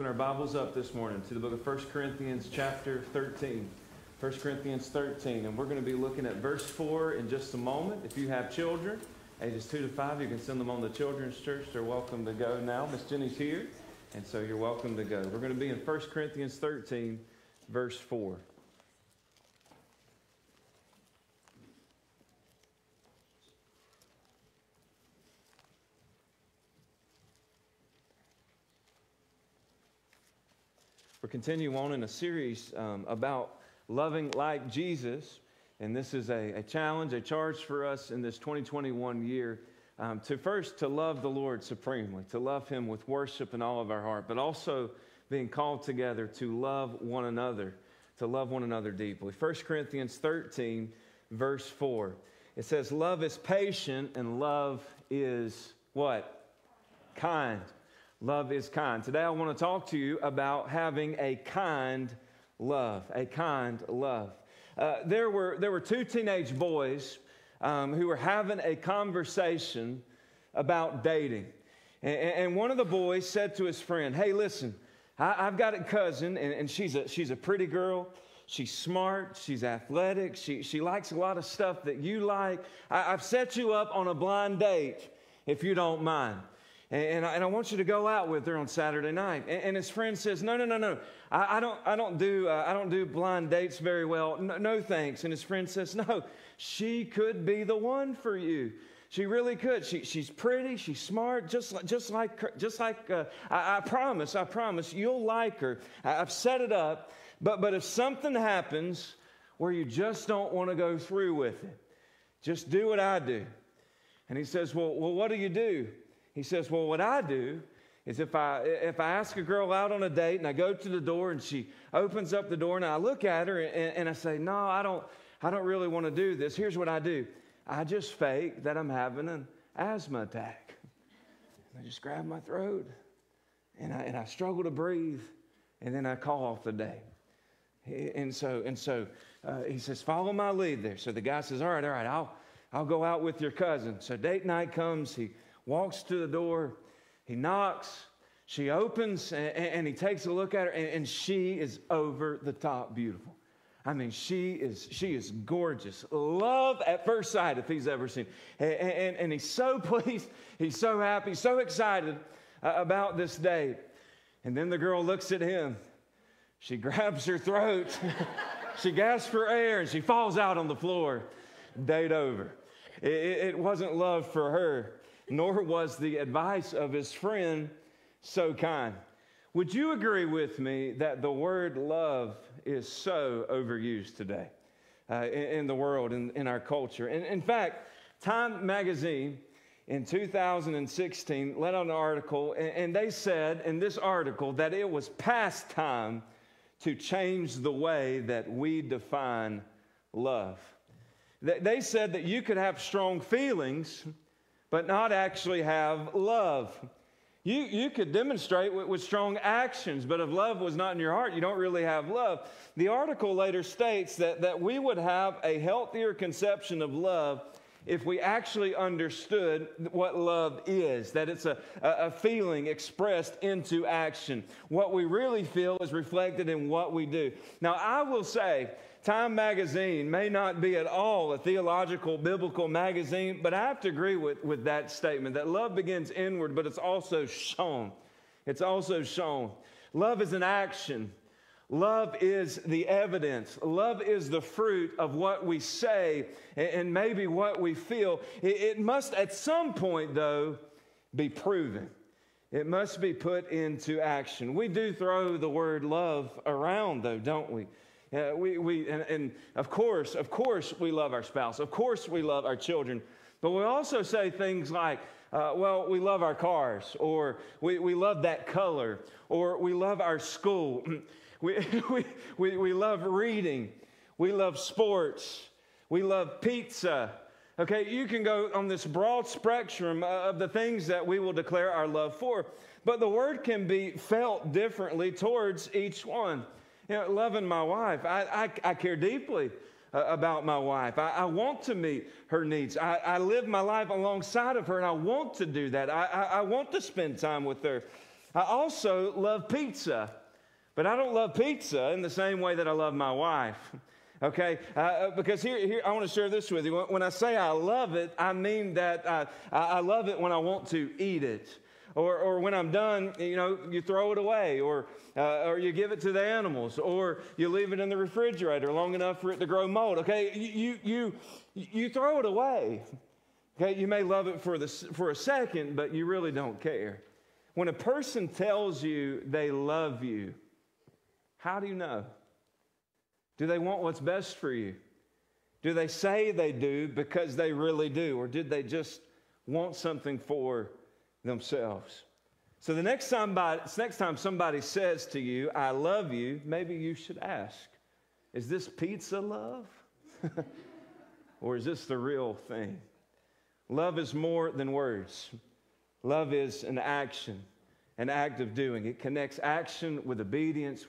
open our Bibles up this morning to the book of 1 Corinthians chapter 13. 1 Corinthians 13, and we're going to be looking at verse 4 in just a moment. If you have children, ages 2 to 5, you can send them on to Children's Church. They're welcome to go now. Miss Jenny's here, and so you're welcome to go. We're going to be in 1 Corinthians 13, verse 4. We're continuing on in a series about loving like Jesus, and this is a challenge, a charge for us in this 2021 year to love the Lord supremely, to love Him with worship in all of our heart, but also being called together to love one another deeply. 1 Corinthians 13, verse 4, it says, "Love is patient and love is" what? Kind. Love is kind. Today I want to talk to you about having a kind love. A kind love. There were two teenage boys who were having a conversation about dating. And one of the boys said to his friend, "Hey, listen, I've got a cousin, and she's a pretty girl. She's smart. She's athletic. She likes a lot of stuff that you like. I've set you up on a blind date, if you don't mind. And I want you to go out with her on Saturday night." And his friend says, "No. I don't do blind dates very well. No, thanks." And his friend says, "No, she could be the one for you. She really could. She's pretty. She's smart. Just like I promise you'll like her. I've set it up. But if something happens where you just don't want to go through with it, just do what I do." And he says, "Well, what do you do?" He says, "Well, what I do is if I ask a girl out on a date and I go to the door and she opens up the door and I look at her and I say, 'No, I don't really want to do this.' Here's what I do. I just fake that I'm having an asthma attack. And I just grab my throat and I struggle to breathe, and then I call off the day." And so he says, "Follow my lead there." So the guy says, all right, I'll go out with your cousin." So date night comes. He walks to the door, he knocks, she opens, and he takes a look at her, and she is over the top beautiful. I mean, she is gorgeous. Love at first sight, if he's ever seen. And he's so pleased, he's so happy, so excited about this date. And then the girl looks at him, she grabs her throat, she gasps for air, and she falls out on the floor. Date over. It wasn't love for her, nor was the advice of his friend so kind. Would you agree with me that the word love is so overused today in the world, in our culture? And in fact, Time magazine in 2016 let out an article, and they said in this article that it was past time to change the way that we define love. They said that you could have strong feelings but not actually have love. You could demonstrate with strong actions, but if love was not in your heart, you don't really have love. The article later states that we would have a healthier conception of love if we actually understood what love is, that it's a feeling expressed into action. What we really feel is reflected in what we do. Now, I will say, Time magazine may not be at all a theological, biblical magazine, but I have to agree with that statement, that love begins inward, but it's also shown. It's also shown. Love is an action. Love is the evidence. Love is the fruit of what we say and maybe what we feel. It must at some point, though, be proven. It must be put into action. We do throw the word love around, though, don't we? And of course, we love our spouse. Of course, we love our children. But we also say things like, we love our cars, or we love that color, or we love our school. We love reading. We love sports. We love pizza. Okay, you can go on this broad spectrum of the things that we will declare our love for. But the word can be felt differently towards each one. You know, loving my wife, I care deeply about my wife. I want to meet her needs. I live my life alongside of her, and I want to do that. I want to spend time with her. I also love pizza, but I don't love pizza in the same way that I love my wife. Okay, because here I want to share this with you. When I say I love it, I mean that I love it when I want to eat it. Or when I'm done, you throw it away, or you give it to the animals, or you leave it in the refrigerator long enough for it to grow mold. Okay, you throw it away. Okay, you may love it for a second, but you really don't care. When a person tells you they love you, how do you know? Do they want what's best for you? Do they say they do because they really do, or did they just want something for themselves? So the next time somebody says to you, I love you, maybe you should ask, is this pizza love? Or is this the real thing? Love is more than words. Love is an action, an act of doing. It connects action with obedience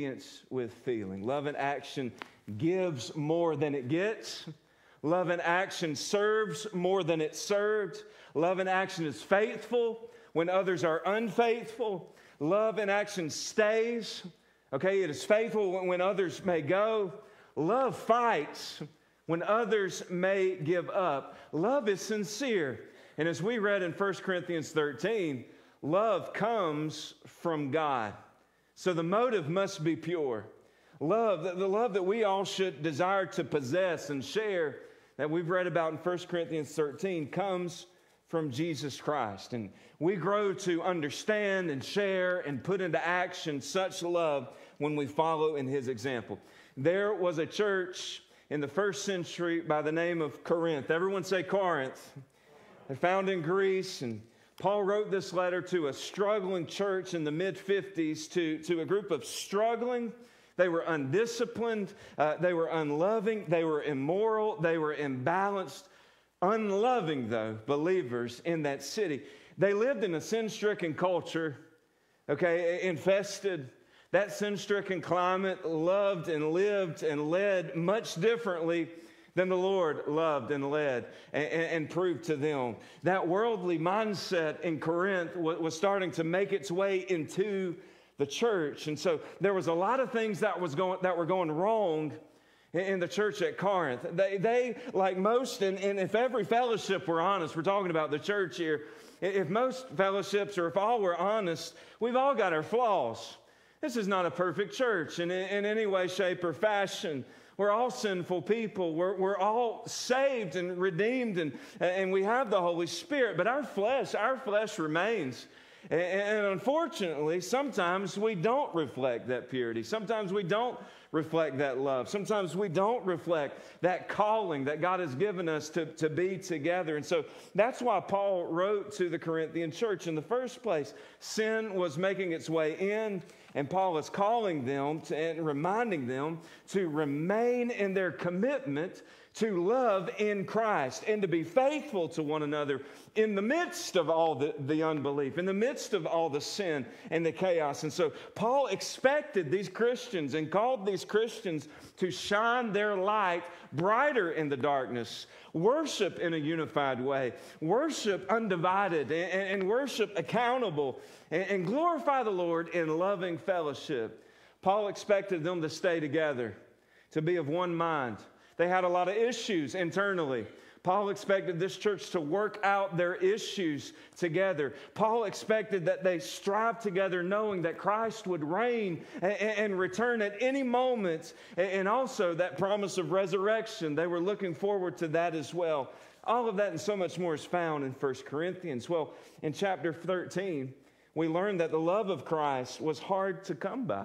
with feeling. Love and action gives more than it gets. Love and action serves more than it's served. Love and action is faithful when others are unfaithful. Love and action stays. Okay, it is faithful when others may go. Love fights when others may give up. Love is sincere. And as we read in 1 Corinthians 13, love comes from God. So the motive must be pure. Love, the love that we all should desire to possess and share, that we've read about in 1 Corinthians 13, comes from Jesus Christ. And we grow to understand and share and put into action such love when we follow in His example. There was a church in the first century by the name of Corinth. Everyone say Corinth. They're found in Greece, and Paul wrote this letter to a struggling church in the mid-50s, to a group of struggling. They were undisciplined, they were unloving, they were immoral, they were imbalanced, unloving, though, believers in that city. They lived in a sin-stricken culture, okay, infested. That sin-stricken climate loved and lived and led much differently than the Lord loved and led and proved to them. That worldly mindset in Corinth was starting to make its way into the church. And so there was a lot of things that were going wrong in the church at Corinth. They like most, and if every fellowship were honest, we're talking about the church here, if most fellowships, or if all were honest, we've all got our flaws. This is not a perfect church in any way, shape, or fashion. We're all sinful people. We're all saved and redeemed, and we have the Holy Spirit. But our flesh remains. And unfortunately, sometimes we don't reflect that purity. Sometimes we don't reflect that love. Sometimes we don't reflect that calling that God has given us to be together. And so that's why Paul wrote to the Corinthian church in the first place. Sin was making its way in, and Paul is calling them and reminding them to remain in their commitment to love in Christ and to be faithful to one another in the midst of all the unbelief, in the midst of all the sin and the chaos. And so Paul expected these Christians and called these Christians to shine their light brighter in the darkness, worship in a unified way, worship undivided, and worship accountable, and glorify the Lord in loving fellowship. Paul expected them to stay together, to be of one mind. They had a lot of issues internally. Paul expected this church to work out their issues together. Paul expected that they strive together knowing that Christ would reign and return at any moment, and also that promise of resurrection. They were looking forward to that as well. All of that and so much more is found in 1 Corinthians. Well, in chapter 13, we learn that the love of Christ was hard to come by.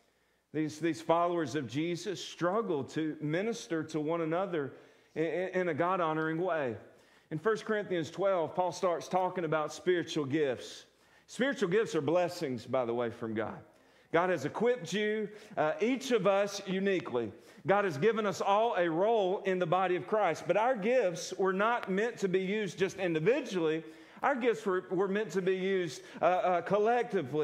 These followers of Jesus struggled to minister to one another in a God-honoring way. In 1 Corinthians 12, Paul starts talking about spiritual gifts. Spiritual gifts are blessings, by the way, from God. God has equipped you, each of us uniquely. God has given us all a role in the body of Christ. But our gifts were not meant to be used just individually. Our gifts were meant to be used collectively.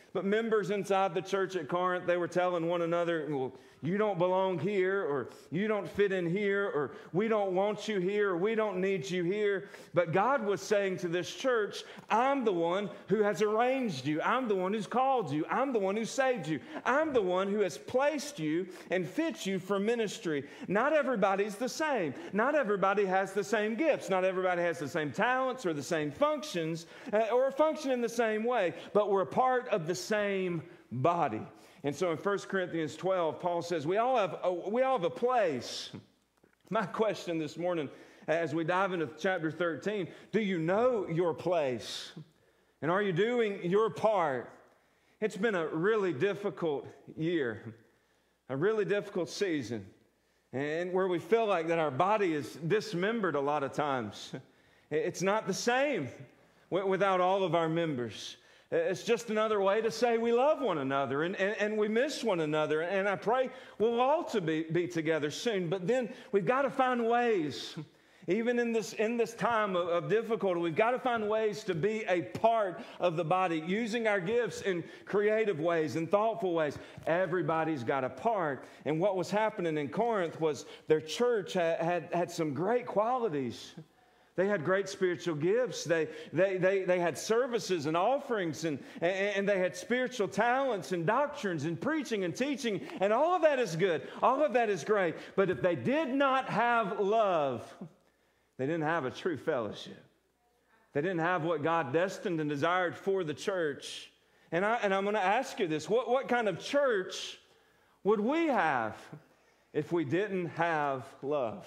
But members inside the church at Corinth, they were telling one another, well, you don't belong here, or you don't fit in here, or we don't want you here, or we don't need you here. But God was saying to this church, I'm the one who has arranged you. I'm the one who's called you. I'm the one who saved you. I'm the one who has placed you and fit you for ministry. Not everybody's the same. Not everybody has the same gifts. Not everybody has the same talents or the same functions or function in the same way. But we're a part of the same body. And so in 1 Corinthians 12, Paul says, we all have a place. My question this morning, as we dive into chapter 13, do you know your place? And are you doing your part? It's been a really difficult year, a really difficult season, and where we feel like that our body is dismembered a lot of times. It's not the same without all of our members. It's just another way to say we love one another and we miss one another. And I pray we'll all be together soon. But then we've got to find ways, even in this time of difficulty, we've got to find ways to be a part of the body, using our gifts in creative ways and thoughtful ways. Everybody's got a part. And what was happening in Corinth was their church had some great qualities. They had great spiritual gifts. They had services and offerings, and they had spiritual talents and doctrines and preaching and teaching, and all of that is good. All of that is great. But if they did not have love, they didn't have a true fellowship. They didn't have what God destined and desired for the church. And I'm going to ask you this. What kind of church would we have if we didn't have love?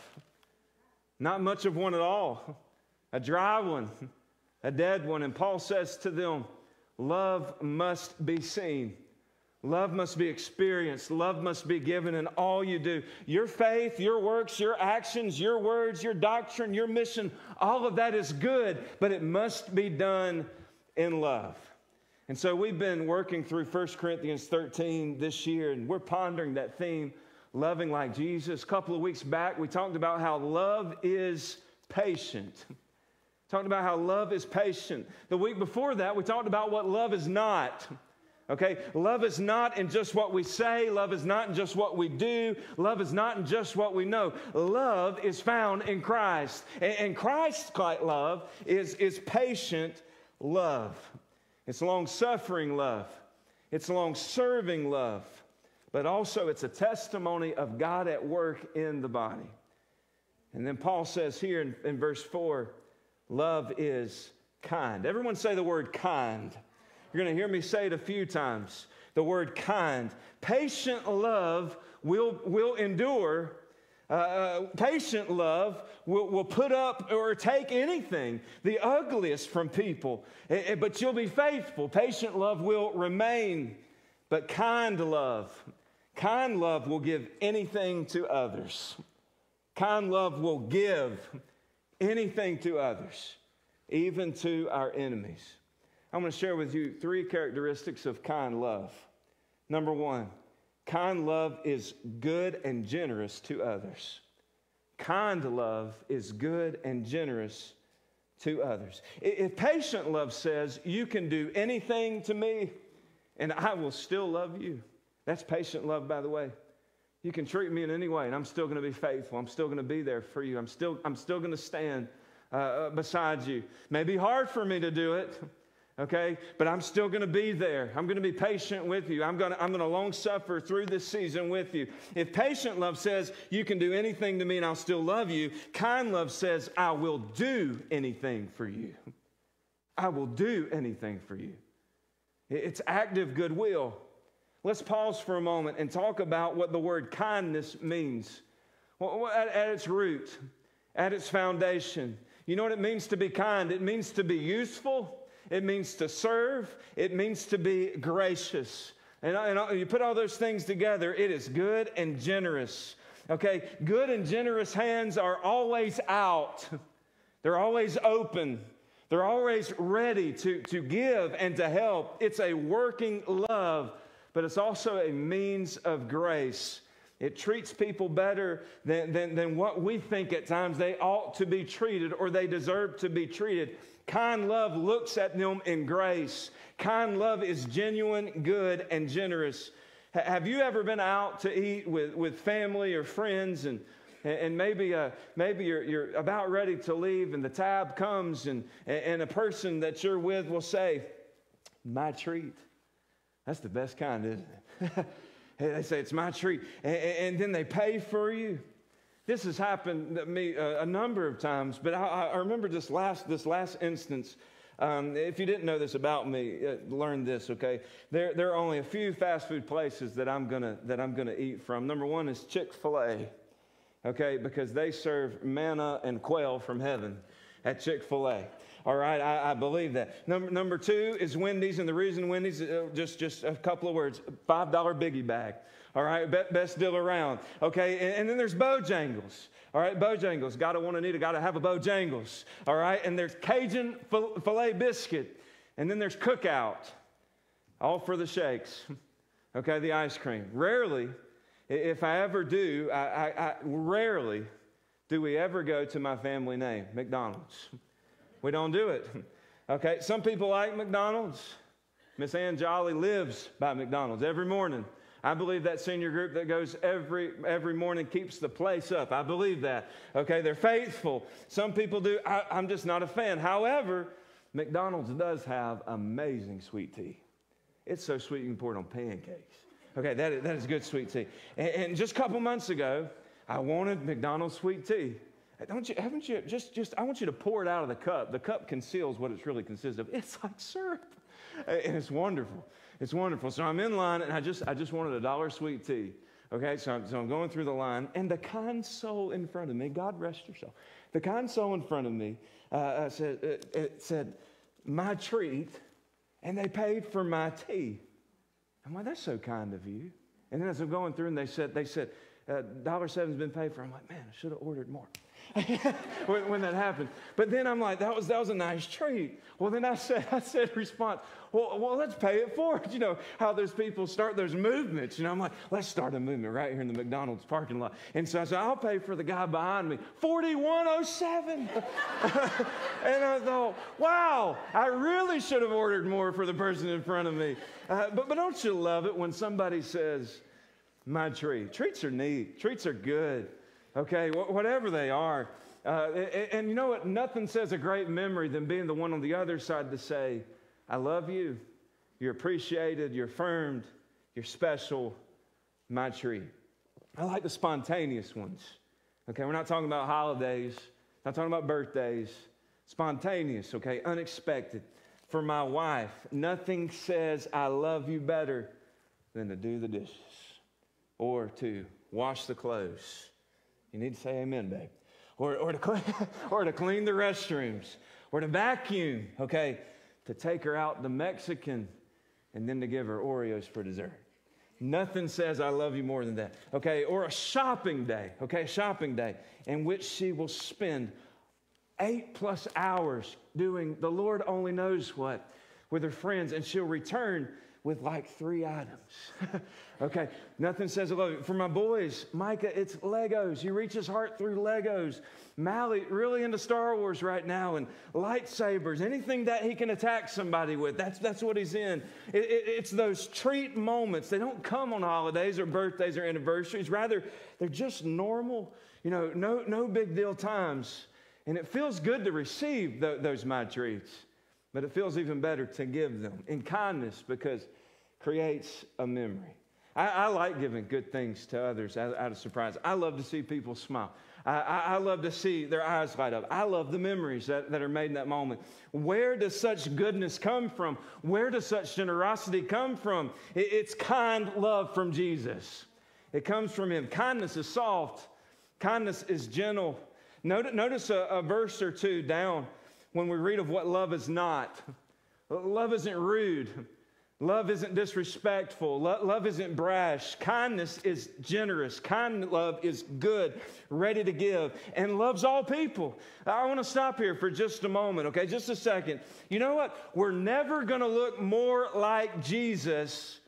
Not much of one at all. A dry one, a dead one. And Paul says to them, love must be seen. Love must be experienced. Love must be given in all you do. Your faith, your works, your actions, your words, your doctrine, your mission, all of that is good, but it must be done in love. And so we've been working through 1 Corinthians 13 this year, and we're pondering that theme, loving like Jesus. A couple of weeks back, we talked about how love is patient. Talked about how love is patient. The week before that, we talked about what love is not. Okay? Love is not in just what we say. Love is not in just what we do. Love is not in just what we know. Love is found in Christ. And Christ-like love is patient love. It's long-suffering love. It's long-serving love. But also it's a testimony of God at work in the body. And then Paul says here in verse 4, love is kind. Everyone say the word kind. You're going to hear me say it a few times. The word kind. Patient love will endure. Patient love will put up or take anything, the ugliest from people. But you'll be faithful. Patient love will remain. But kind love will give anything to others. Kind love will give anything to others, even to our enemies. I'm going to share with you 3 characteristics of kind love. Number 1, kind love is good and generous to others. Kind love is good and generous to others. If patient love says, you can do anything to me and I will still love you. That's patient love, by the way. You can treat me in any way, and I'm still going to be faithful. I'm still going to be there for you. I'm still going to stand beside you. It may be hard for me to do it, okay? But I'm still going to be there. I'm going to be patient with you. I'm going to long suffer through this season with you. If patient love says you can do anything to me and I'll still love you, kind love says I will do anything for you. I will do anything for you. It's active goodwill. Let's pause for a moment and talk about what the word kindness means. Well, at its root, at its foundation, you know what it means to be kind? It means to be useful. It means to serve. It means to be gracious. And you put all those things together, it is good and generous. Okay, good and generous hands are always out. They're always open. They're always ready to give and to help. It's a working love, but it's also a means of grace. It treats people better than what we think at times they ought to be treated or they deserve to be treated. Kind love looks at them in grace. Kind love is genuine, good, and generous. Have you ever been out to eat with family or friends and maybe you're about ready to leave and the tab comes and a person that you're with will say, "My treat." That's the best kind, isn't it? They say, "It's my treat." And then they pay for you. This has happened to me a number of times, but I remember this last instance. If you didn't know this about me, learn this, okay? There are only a few fast food places that I'm gonna eat from. Number one is Chick-fil-A, okay, because they serve manna and quail from heaven at Chick-fil-A. All right, I believe that. Number two is Wendy's, and the reason Wendy's, just a couple of words, $5 biggie bag. All right, best deal around. Okay, and then there's Bojangles. All right, Bojangles. Gotta have a Bojangles. All right, and there's Cajun filet biscuit, and then there's Cookout, all for the shakes. Okay, the ice cream. Rarely, if I ever do, rarely do we ever go to my family name, McDonald's. We don't do it. Okay, some people like McDonald's. Miss Ann Jolly lives by McDonald's every morning. I believe that senior group that goes every morning keeps the place up. I believe that. Okay, they're faithful. Some people do. I'm just not a fan. However, McDonald's does have amazing sweet tea. It's so sweet you can pour it on pancakes. Okay, that is good sweet tea. And just a couple months ago, I wanted McDonald's sweet tea. I want you to pour it out of the cup. The cup conceals what it's really consists of. It's like syrup. And it's wonderful. It's wonderful. So I'm in line, and I just wanted a $1 sweet tea. Okay, so I'm going through the line, and the kind soul in front of me, God rest your soul, the kind soul in front of me said, "My treat," and they paid for my tea. I'm like, "That's so kind of you." And then as I'm going through, and they said, $1.07's been paid for. I'm like, "Man, I should have ordered more." when that happened. But then I'm like, that was a nice treat. Well, then I said response, well, let's pay it forward. You know, how those people start those movements. You know, I'm like, let's start a movement right here in the McDonald's parking lot. And so I said, I'll pay for the guy behind me, $41.07. And I thought, wow, I really should have ordered more for the person in front of me. But don't you love it when somebody says, "My treat"? Treats are neat. Treats are good. Okay, whatever they are. And you know what? Nothing says a great memory than being the one on the other side to say, "I love you. You're appreciated. You're affirmed. You're special. My treat." I like the spontaneous ones. Okay, we're not talking about holidays. Not talking about birthdays. Spontaneous, okay, unexpected. For my wife, nothing says "I love you" better than to do the dishes or to wash the clothes. You need to say amen, babe. Or to clean the restrooms. Or to vacuum, okay? To take her out to Mexican and then to give her Oreos for dessert. Nothing says "I love you" more than that. Okay? Or a shopping day, okay? A shopping day in which she will spend 8+ hours doing the Lord only knows what with her friends, and she'll return with like 3 items. Okay, nothing says "I love you." For my boys, Micah, it's Legos. He reaches his heart through Legos. Mally, really into Star Wars right now, and lightsabers, anything that he can attack somebody with, that's what he's in. It's those treat moments. They don't come on holidays or birthdays or anniversaries. Rather, they're just normal, no big deal times. And it feels good to receive those my treats. But it feels even better to give them in kindness because it creates a memory. I like giving good things to others out of surprise. I love to see people smile. I love to see their eyes light up. I love the memories that are made in that moment. Where does such goodness come from? Where does such generosity come from? It's kind love from Jesus. It comes from Him. Kindness is soft. Kindness is gentle. Notice a verse or two down. When we read of what love is not, love isn't rude. Love isn't disrespectful. Love isn't brash. Kindness is generous. Kind love is good, ready to give, and loves all people. I want to stop here for just a moment, okay? Just a second. You know what? We're never going to look more like Jesus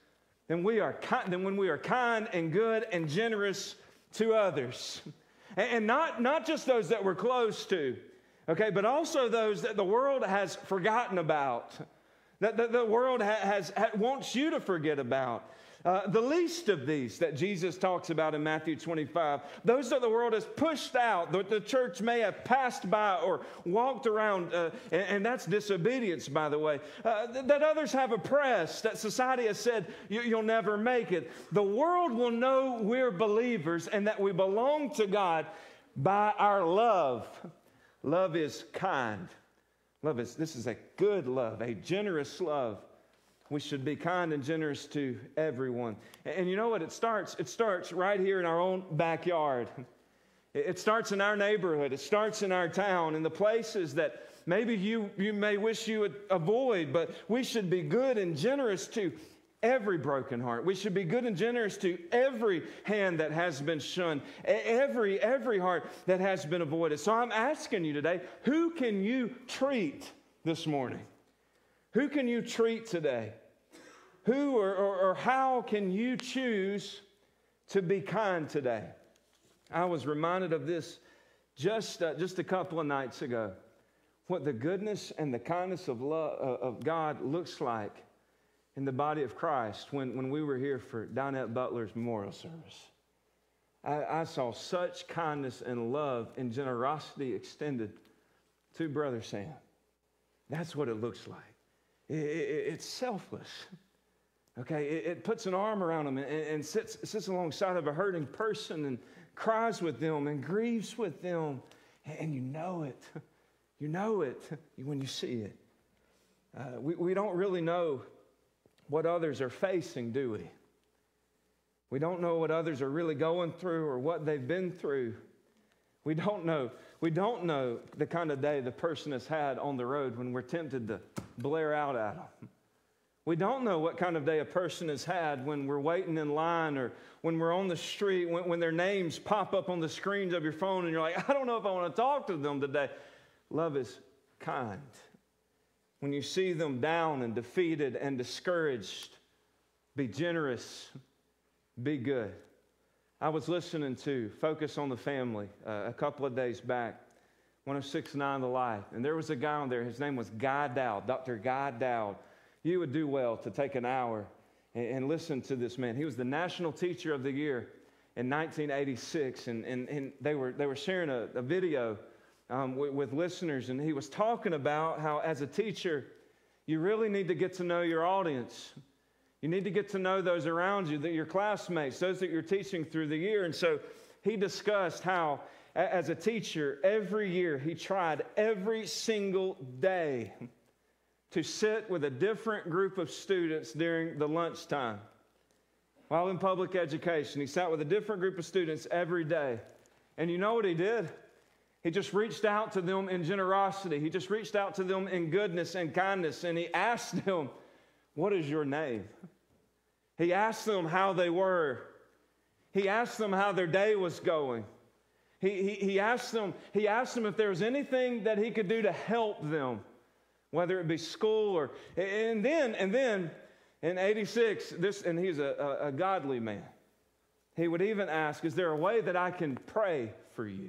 than when we are kind and good and generous to others. And not just those that we're close to, okay, but also those that the world has forgotten about, that the world wants you to forget about. The least of these that Jesus talks about in Matthew 25, those that the world has pushed out, that the church may have passed by or walked around, and that's disobedience, by the way, that others have oppressed, that society has said, you'll never make it. The world will know we're believers and that we belong to God by our love. Love is kind. This is a good love, a generous love. We should be kind and generous to everyone. And you know what? It starts right here in our own backyard. It starts in our neighborhood. It starts in our town, in the places that maybe you may wish you would avoid, but we should be good and generous to every broken heart. We should be good and generous to every hand that has been shunned, every heart that has been avoided. So I'm asking you today, who can you treat this morning? Who can you treat today? Who or how can you choose to be kind today? I was reminded of this just a couple of nights ago. What the goodness and the kindness of love of God looks like in the body of Christ when we were here for Donette Butler's memorial service. I saw such kindness and love and generosity extended to Brother Sam. That's what it looks like. It's selfless, okay? It puts an arm around them and sits alongside of a hurting person and cries with them and grieves with them, and you know it. You know it when you see it. We don't really know what others are facing, do we? We don't know what others are really going through or what they've been through. We don't know the kind of day the person has had on the road when we're tempted to blare out at them. We don't know what kind of day a person has had when we're waiting in line or when we're on the street, when their names pop up on the screens of your phone and you're like, I don't know if I want to talk to them today. Love is kind. When you see them down and defeated and discouraged, be generous, be good. I was listening to Focus on the Family a couple of days back, 106.9 The Life, and there was a guy on there. His name was Guy Dowd, Dr. Guy Dowd. You would do well to take an hour and listen to this man. He was the National Teacher of the Year in 1986, and they were sharing a video with listeners, and he was talking about how as a teacher, you really need to get to know your audience. You need to get to know those around you, your classmates, those that you're teaching through the year. And so he discussed how, as a teacher, every year he tried every single day to sit with a different group of students during the lunchtime. While in public education, he sat with a different group of students every day. And you know what he did? He just reached out to them in generosity. He just reached out to them in goodness and kindness. And he asked them, what is your name? He asked them how they were. He asked them how their day was going. He asked them if there was anything that he could do to help them, whether it be school or, and then in 86, and he's a godly man. He would even ask, is there a way that I can pray for you?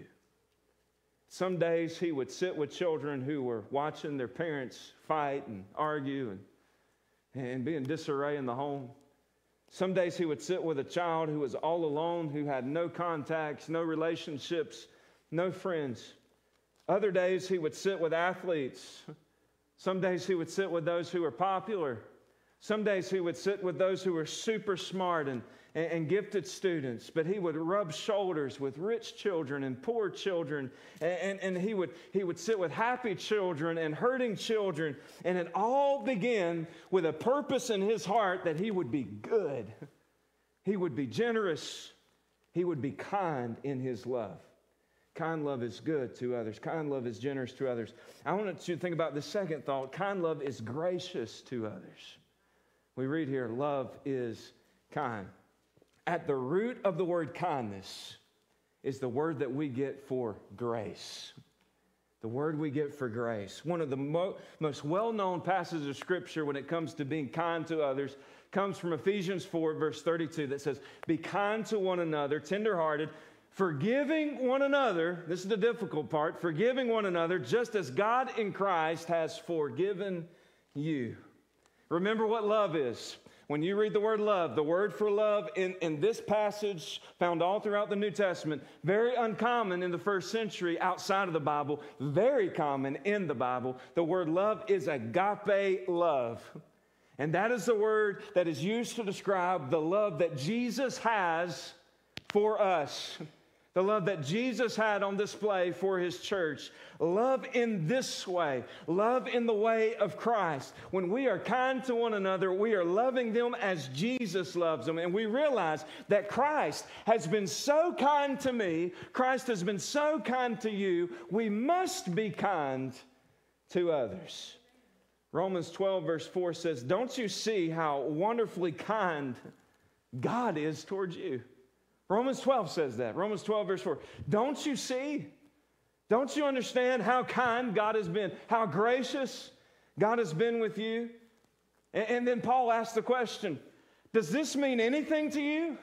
Some days he would sit with children who were watching their parents fight and argue and be in disarray in the home. Some days he would sit with a child who was all alone, who had no contacts, no relationships, no friends. Other days he would sit with athletes. Some days he would sit with those who were popular. Some days he would sit with those who were super smart and gifted students, but he would rub shoulders with rich children and poor children, and he would sit with happy children and hurting children, and it all began with a purpose in his heart that he would be good, he would be generous, he would be kind in his love. Kind love is good to others. Kind love is generous to others. I want you to think about the second thought. Kind love is gracious to others. We read here, love is kind. At the root of the word kindness is the word that we get for grace. The word we get for grace. One of the most well-known passages of Scripture when it comes to being kind to others comes from Ephesians 4, verse 32, that says, be kind to one another, tenderhearted, forgiving one another. This is the difficult part. Forgiving one another, just as God in Christ has forgiven you. Remember what love is. When you read the word love, the word for love in this passage, found all throughout the New Testament, very uncommon in the first century outside of the Bible, very common in the Bible. The word love is agape love. And that is the word that is used to describe the love that Jesus has for us. The love that Jesus had on display for his church. Love in this way. Love in the way of Christ. When we are kind to one another, we are loving them as Jesus loves them. And we realize that Christ has been so kind to me. Christ has been so kind to you. We must be kind to others. Romans 12 verse 4 says, don't you see how wonderfully kind God is towards you? Romans 12 says that. Romans 12 verse 4. Don't you see? Don't you understand how kind God has been? How gracious God has been with you? And then Paul asks the question, does this mean anything to you?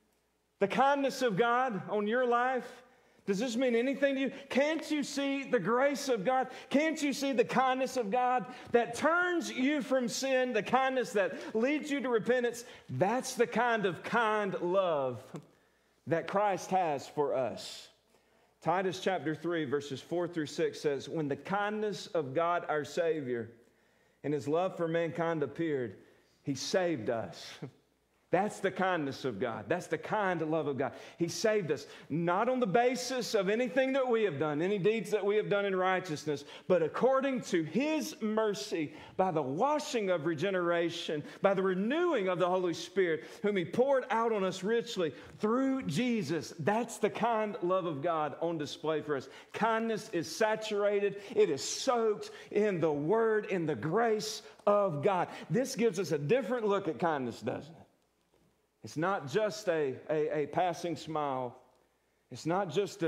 The kindness of God on your life? Does this mean anything to you? Can't you see the grace of God? Can't you see the kindness of God that turns you from sin, the kindness that leads you to repentance? That's the kind of kind love that Christ has for us. Titus chapter 3, verses 4 through 6 says, when the kindness of God our Savior and his love for mankind appeared, he saved us. That's the kindness of God. That's the kind love of God. He saved us, not on the basis of anything that we have done, any deeds that we have done in righteousness, but according to his mercy, by the washing of regeneration, by the renewing of the Holy Spirit, whom he poured out on us richly through Jesus. That's the kind love of God on display for us. Kindness is saturated. It is soaked in the word, in the grace of God. This gives us a different look at kindness, doesn't it? It's not just a passing smile. It's not just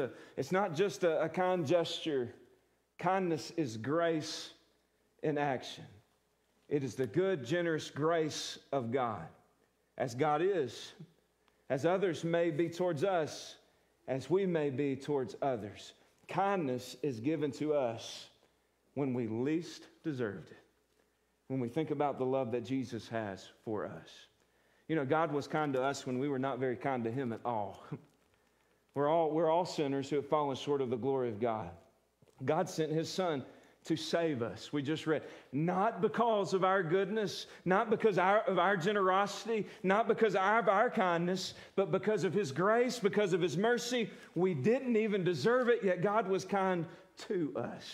a kind gesture. Kindness is grace in action. It is the good, generous grace of God. As God is, as others may be towards us, as we may be towards others. Kindness is given to us when we least deserved it. When we think about the love that Jesus has for us. You know, God was kind to us when we were not very kind to him at all. We're all sinners who have fallen short of the glory of God. God sent his son to save us. We just read, not because of our goodness, not because of our generosity, not because of our kindness, but because of his grace, because of his mercy. We didn't even deserve it, yet God was kind to us.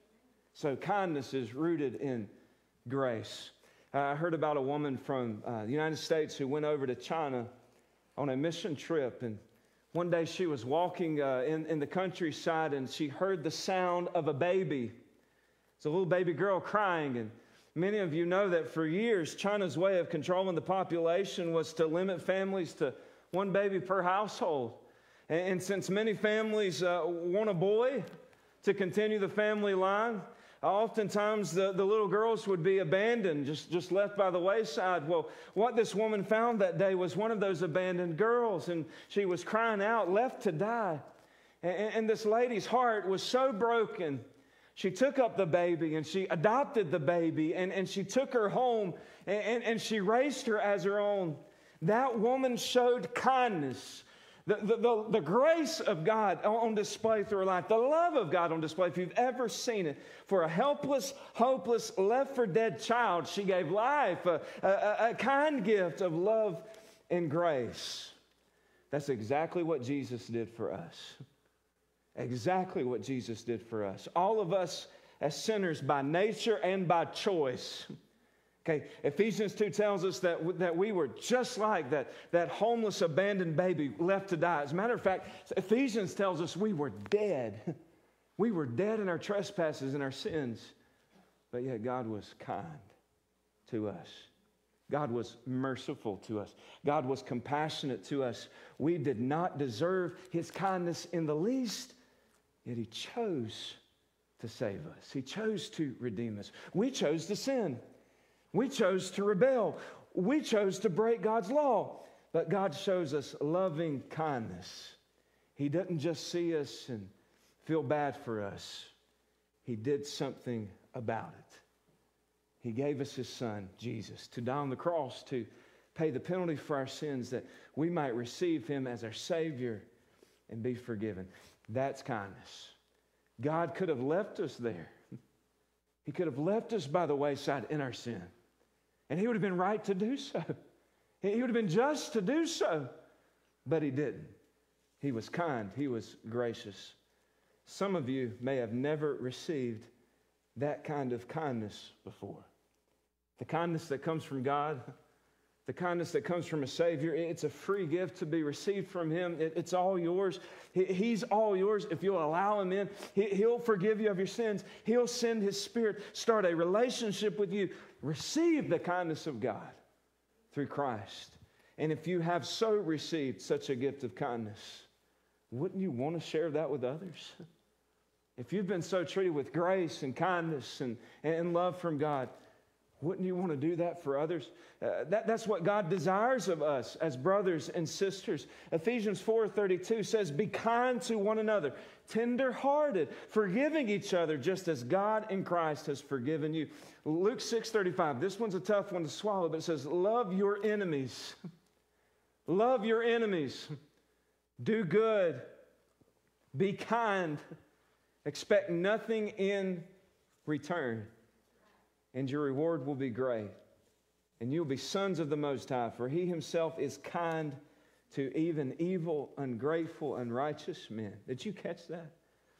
So kindness is rooted in grace. I heard about a woman from the United States who went over to China on a mission trip. And one day she was walking in the countryside and she heard the sound of a baby. It's a little baby girl crying. And many of you know that for years, China's way of controlling the population was to limit families to one baby per household. And since many families want a boy to continue the family line, oftentimes the little girls would be abandoned, just left by the wayside. Well, what this woman found that day was one of those abandoned girls, and she was crying out, left to die. And this lady's heart was so broken. She took up the baby and she adopted the baby and she took her home and she raised her as her own. That woman showed kindness. The grace of God on display through her life, the love of God on display, if you've ever seen it, for a helpless, hopeless, left for dead child, she gave life, a kind gift of love and grace. That's exactly what Jesus did for us. Exactly what Jesus did for us. All of us as sinners by nature and by choice. Okay, Ephesians 2 tells us that we were just like that homeless, abandoned baby left to die. As a matter of fact, Ephesians tells us we were dead. We were dead in our trespasses and our sins. But yet God was kind to us. God was merciful to us. God was compassionate to us. We did not deserve his kindness in the least, yet he chose to save us. He chose to redeem us. We chose to sin. We chose to rebel. we chose to break God's law. But God shows us loving kindness. He doesn't just see us and feel bad for us. He did something about it. He gave us His Son, Jesus, to die on the cross, to pay the penalty for our sins, that we might receive Him as our Savior and be forgiven. That's kindness. God could have left us there. He could have left us by the wayside in our sin. And He would have been right to do so. He would have been just to do so. But He didn't. He was kind. He was gracious. Some of you may have never received that kind of kindness before. The kindness that comes from God, the kindness that comes from a Savior, it's a free gift to be received from Him. It's all yours. He's all yours if you'll allow Him in. He'll forgive you of your sins. He'll send His Spirit, start a relationship with you. Receive the kindness of God through Christ. And if you have so received such a gift of kindness, wouldn't you want to share that with others? If you've been so treated with grace and kindness and love from God, wouldn't you want to do that for others? That's what God desires of us as brothers and sisters. Ephesians 4:32 says, be kind to one another, tender-hearted, forgiving each other, just as God in Christ has forgiven you. Luke 6:35, this one's a tough one to swallow, but it says, love your enemies. Love your enemies. Do good. Be kind. Expect nothing in return, and your reward will be great. And you'll be sons of the Most High, for He Himself is kind to even evil, ungrateful, unrighteous men. Did you catch that?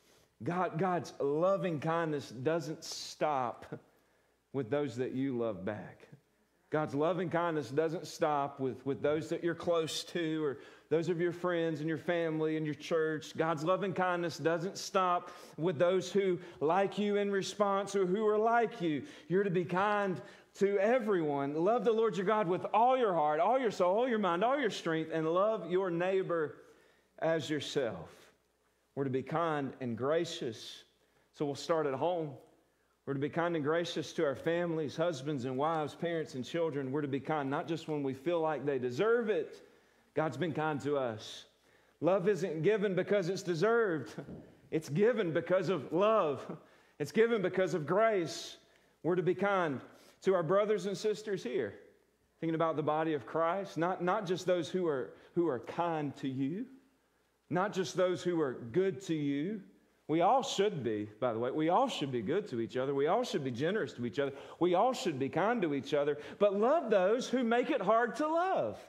God's loving kindness doesn't stop with those that you love back. God's loving kindness doesn't stop with those that you're close to or those of your friends and your family and your church. God's loving kindness doesn't stop with those who like you in response or who are like you. You're to be kind to everyone. Love the Lord your God with all your heart, all your soul, all your mind, all your strength, and love your neighbor as yourself. We're to be kind and gracious. So we'll start at home. We're to be kind and gracious to our families, husbands and wives, parents and children. We're to be kind not just when we feel like they deserve it. God's been kind to us. Love isn't given because it's deserved. It's given because of love. It's given because of grace. We're to be kind to our brothers and sisters here. Thinking about the body of Christ, not just those who are kind to you, not just those who are good to you. We all should be, by the way. We all should be good to each other. We all should be generous to each other. We all should be kind to each other. But love those who make it hard to love.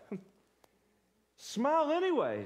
Smile anyways.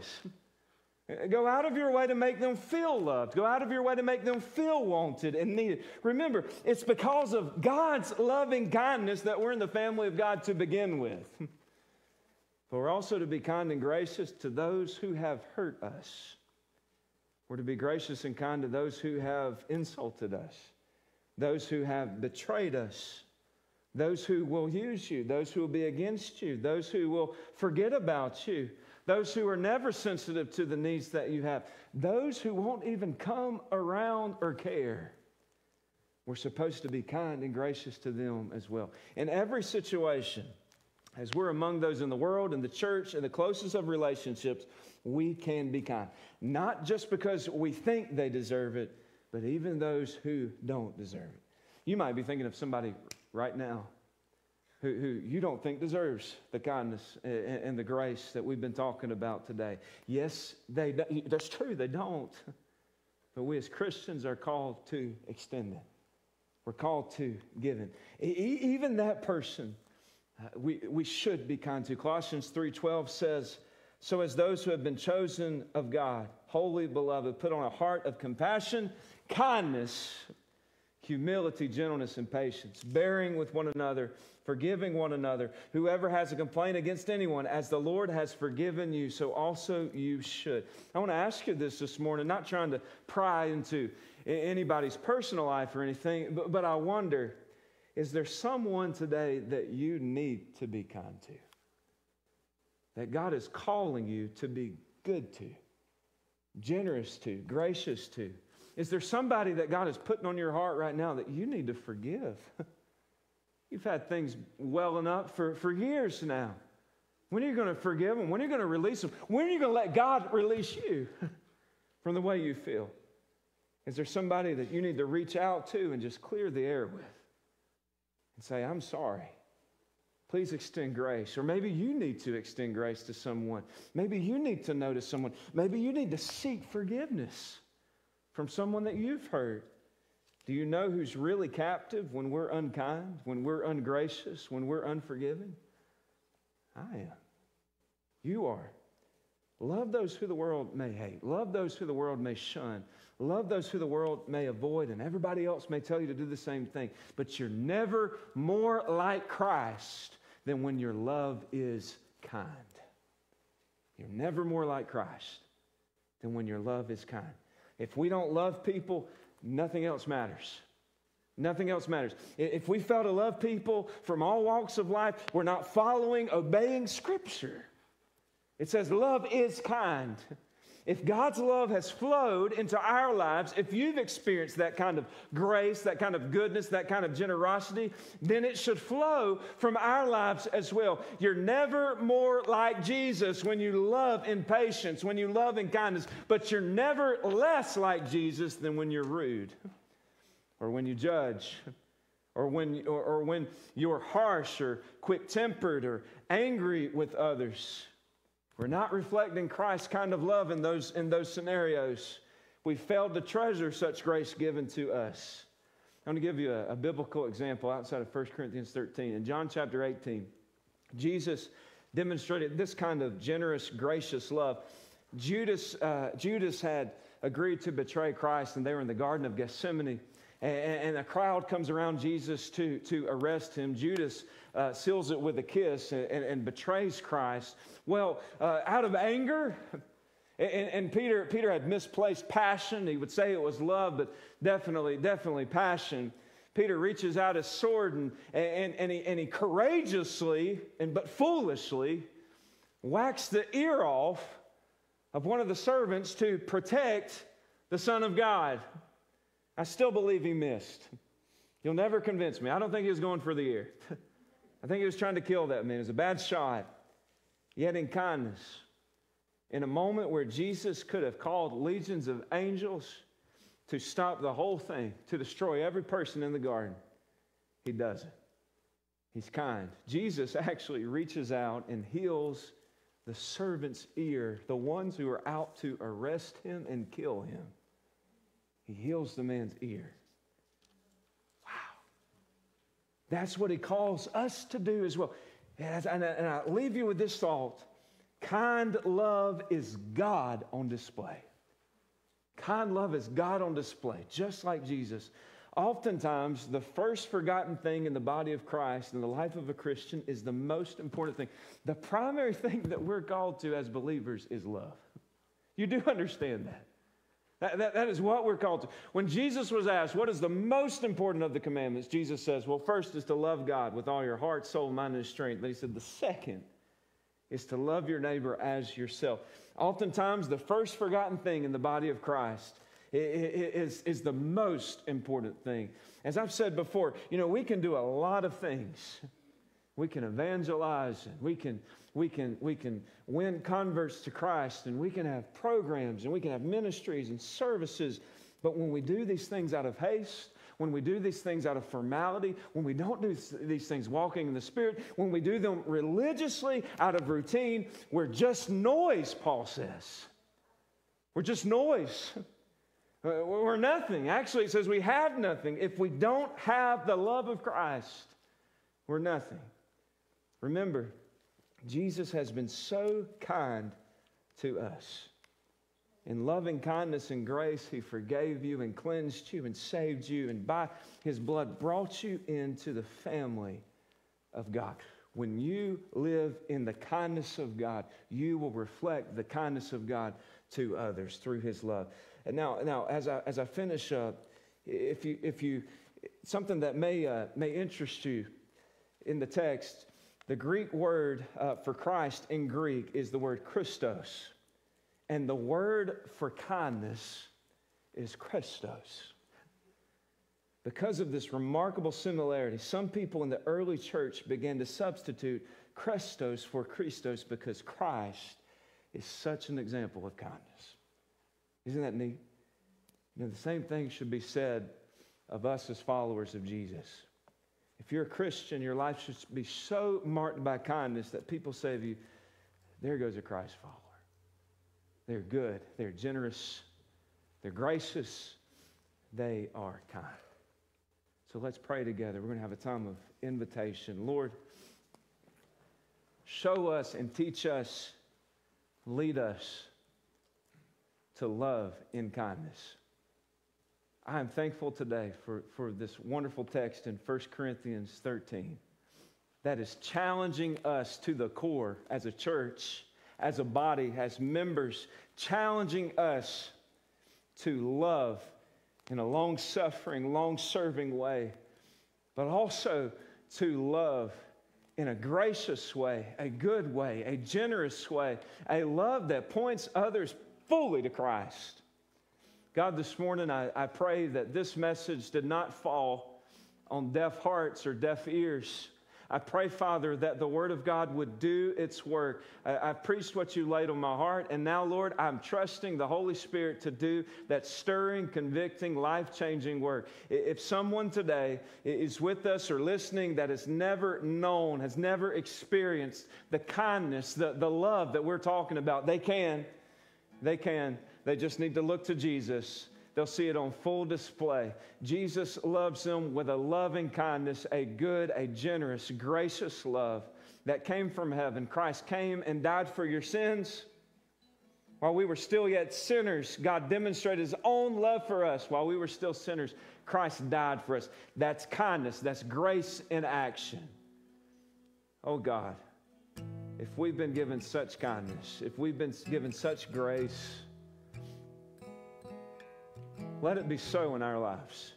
Go out of your way to make them feel loved. Go out of your way to make them feel wanted and needed. Remember, it's because of God's loving kindness that we're in the family of God to begin with. But we're also to be kind and gracious to those who have hurt us. We're to be gracious and kind to those who have insulted us, those who have betrayed us, those who will use you, those who will be against you, those who will forget about you, those who are never sensitive to the needs that you have, those who won't even come around or care. We're supposed to be kind and gracious to them as well. In every situation, as we're among those in the world, in the church, in the closest of relationships, we can be kind. Not just because we think they deserve it, but even those who don't deserve it. You might be thinking of somebody right now who you don't think deserves the kindness and the grace that we've been talking about today. Yes, that's true, they don't. But we as Christians are called to extend it. We're called to give it. Even that person, we should be kind to. Colossians 3:12 says, so as those who have been chosen of God, holy beloved, put on a heart of compassion, kindness, humility, gentleness, and patience, bearing with one another, forgiving one another. Whoever has a complaint against anyone, as the Lord has forgiven you, so also you should. I want to ask you this morning, not trying to pry into anybody's personal life or anything, but I wonder, is there someone today that you need to be kind to? That God is calling you to be good to, generous to, gracious to. Is there somebody that God is putting on your heart right now that you need to forgive? You've had things welling up for years now. When are you going to forgive them? When are you going to release them? When are you going to let God release you from the way you feel? Is there somebody that you need to reach out to and just clear the air with and say, I'm sorry. Please extend grace. Or maybe you need to extend grace to someone. Maybe you need to notice someone. Maybe you need to seek forgiveness from someone that you've hurt. Do you know who's really captive when we're unkind, when we're ungracious, when we're unforgiving? I am. You are. Love those who the world may hate. Love those who the world may shun. Love those who the world may avoid, and everybody else may tell you to do the same thing. But you're never more like Christ than when your love is kind. You're never more like Christ than when your love is kind. If we don't love people, nothing else matters. Nothing else matters. If we fail to love people from all walks of life, we're not following, obeying Scripture. It says love is kind. If God's love has flowed into our lives, if you've experienced that kind of grace, that kind of goodness, that kind of generosity, then it should flow from our lives as well. You're never more like Jesus when you love in patience, when you love in kindness, but you're never less like Jesus than when you're rude or when you judge or when you're harsh or quick-tempered or angry with others. We're not reflecting Christ's kind of love in those scenarios. We failed to treasure such grace given to us. I'm going to give you a biblical example outside of 1 Corinthians 13. In John chapter 18, Jesus demonstrated this kind of generous, gracious love. Judas had agreed to betray Christ, and they were in the Garden of Gethsemane. And a crowd comes around Jesus to arrest him. Judas seals it with a kiss and betrays Christ. Well, out of anger, and Peter had misplaced passion. He would say it was love, but definitely passion. Peter reaches out his sword and he courageously, but foolishly, whacks the ear off of one of the servants to protect the Son of God. I still believe he missed. You'll never convince me. I don't think he was going for the ear. I think he was trying to kill that man. It was a bad shot. Yet in kindness, in a moment where Jesus could have called legions of angels to stop the whole thing, to destroy every person in the garden, he doesn't. He's kind. Jesus actually reaches out and heals the servant's ear, the ones who are out to arrest him and kill him. He heals the man's ear. Wow. That's what he calls us to do as well. And I leave you with this thought. Kind love is God on display. Kind love is God on display, just like Jesus. Oftentimes, the first forgotten thing in the body of Christ, in the life of a Christian, is the most important thing. The primary thing that we're called to as believers is love. You do understand that. That is what we're called to. When Jesus was asked, what is the most important of the commandments? Jesus says, well, first is to love God with all your heart, soul, mind, and strength. But he said the second is to love your neighbor as yourself. Oftentimes, the first forgotten thing in the body of Christ is the most important thing. As I've said before, we can do a lot of things. We can evangelize, and we can win converts to Christ, and we can have programs, and we can have ministries and services. But when we do these things out of haste, when we do these things out of formality, when we don't do these things walking in the Spirit, when we do them religiously out of routine, we're just noise, Paul says. We're just noise. We're nothing. Actually, it says we have nothing. If we don't have the love of Christ, we're nothing. Remember, Jesus has been so kind to us. In loving kindness and grace, he forgave you and cleansed you and saved you, and by his blood brought you into the family of God. When you live in the kindness of God, you will reflect the kindness of God to others through his love. And now as I finish up, if you something that may interest you in the text, the Greek word for Christ in Greek is the word Christos. And the word for kindness is Christos. Because of this remarkable similarity, some people in the early church began to substitute Christos for Christos because Christ is such an example of kindness. Isn't that neat? You know, the same thing should be said of us as followers of Jesus. If you're a Christian, your life should be so marked by kindness that people say of you, there goes a Christ follower. They're good, they're generous, they're gracious, they are kind. So let's pray together. We're going to have a time of invitation. Lord, show us and teach us, lead us to love in kindness. I am thankful today for this wonderful text in 1 Corinthians 13 that is challenging us to the core as a church, as a body, as members, challenging us to love in a long-suffering, long-serving way, but also to love in a gracious way, a good way, a generous way, a love that points others fully to Christ. God, this morning I pray that this message did not fall on deaf hearts or deaf ears. I pray, Father, that the Word of God would do its work. I've preached what you laid on my heart, and now, Lord, I'm trusting the Holy Spirit to do that stirring, convicting, life-changing work. If someone today is with us or listening that has never known, has never experienced the kindness, the love that we're talking about, they can. They just need to look to Jesus. They'll see it on full display. Jesus loves them with a loving kindness, a good, a generous, gracious love that came from heaven. Christ came and died for your sins. While we were still yet sinners, God demonstrated His own love for us. While we were still sinners, Christ died for us. That's kindness. That's grace in action. Oh God, if we've been given such kindness, if we've been given such grace, let it be so in our lives.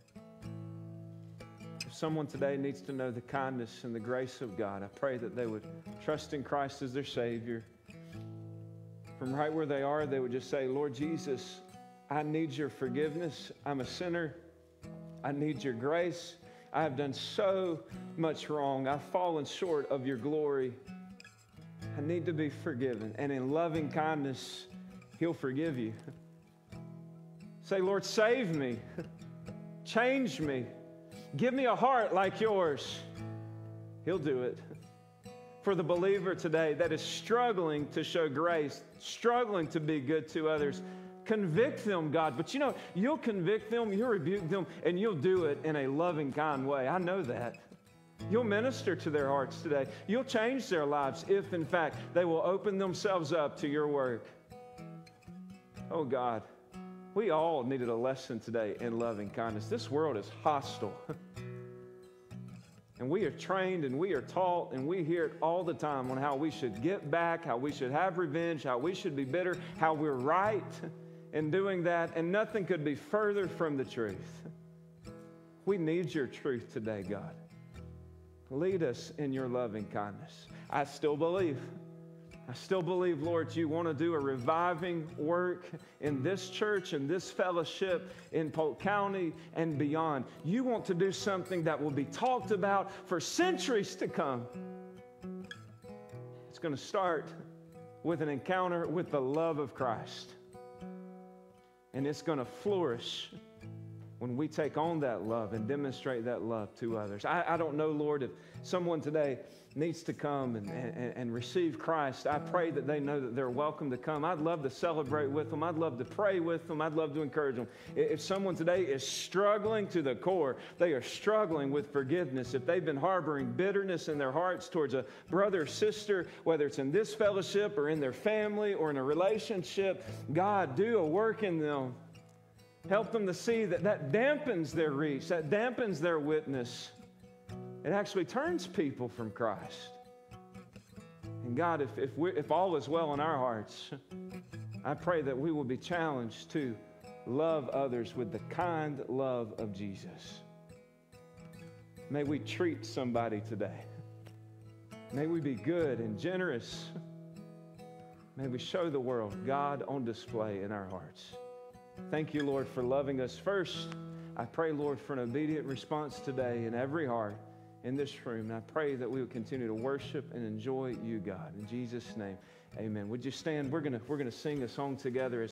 If someone today needs to know the kindness and the grace of God, I pray that they would trust in Christ as their Savior. From right where they are, they would just say, Lord Jesus, I need your forgiveness. I'm a sinner. I need your grace. I have done so much wrong. I've fallen short of your glory. I need to be forgiven. And in loving kindness, He'll forgive you. Say, Lord, save me. Change me. Give me a heart like yours. He'll do it. For the believer today that is struggling to show grace, struggling to be good to others, convict them, God. But you know, you'll convict them, you'll rebuke them, and you'll do it in a loving, kind way. I know that. You'll minister to their hearts today. You'll change their lives if, in fact, they will open themselves up to your work. Oh, God. We all needed a lesson today in loving kindness. This world is hostile. And we are trained and we are taught and we hear it all the time on how we should get back, how we should have revenge, how we should be bitter, how we're right in doing that. And nothing could be further from the truth. We need your truth today, God. Lead us in your loving kindness. I still believe, Lord, you want to do a reviving work in this church, in this fellowship, in Polk County and beyond. You want to do something that will be talked about for centuries to come. It's going to start with an encounter with the love of Christ. And it's going to flourish when we take on that love and demonstrate that love to others. I don't know, Lord, if someone today needs to come and receive Christ, I pray that they know that they're welcome to come. I'd love to celebrate with them. I'd love to pray with them. I'd love to encourage them. If someone today is struggling to the core, they are struggling with forgiveness. If they've been harboring bitterness in their hearts towards a brother or sister, whether it's in this fellowship or in their family or in a relationship, God, do a work in them. Help them to see that that dampens their reach, that dampens their witness. It actually turns people from Christ. And God, if all is well in our hearts, I pray that we will be challenged to love others with the kind love of Jesus. May we treat somebody today. May we be good and generous. May we show the world God on display in our hearts. Thank you, Lord, for loving us first I pray, Lord, for an obedient response today in every heart in this room. And I pray that we would continue to worship and enjoy you, God. In Jesus' name, amen. Would you stand? We're gonna sing a song together.